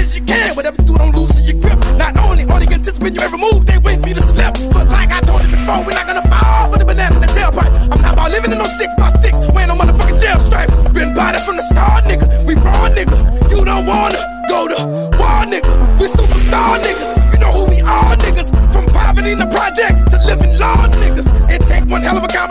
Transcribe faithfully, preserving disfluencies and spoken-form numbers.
as you can. Whatever you do, don't loosen your grip. Not only are they anticipating your every move, they wait for you to slip. But like I told you before, we're not gonna fall for the banana in the tailpipe. I'm not about living in no six by six, wearing no motherfucking jail stripes. Been by it from the start, nigga. We raw, nigga. You don't wanna go to war, nigga. We superstar, niggas. You know who we are, niggas. From poverty in the projects to living large, niggas. It take one hell of a